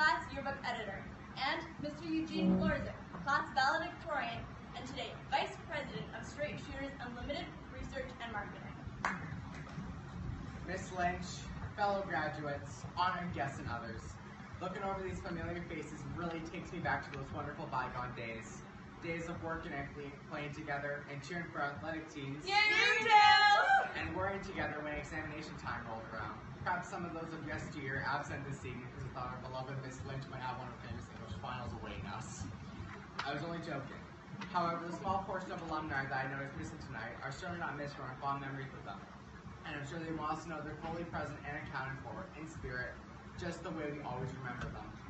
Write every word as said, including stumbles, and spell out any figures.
class yearbook editor, and Mister Eugene, class valedictorian, and today Vice President of Straight Shooters Unlimited Research and Marketing. Miss Lynch, fellow graduates, honored guests, and others. Looking over these familiar faces really takes me back to those wonderful bygone days. Days of working and playing together and cheering for athletic teams. Yeah, you too! And worrying together when examination time rolled around. Perhaps some of those of yesteryear absent this evening because of thought our beloved Miss Lynch might have one of her famous English finals awaiting us. I was only joking. However, the small portion of alumni that I noticed missing tonight are certainly not missed from our fond memories of them. And I'm sure they want us to know they're fully present and accounted for, in spirit, just the way we always remember them.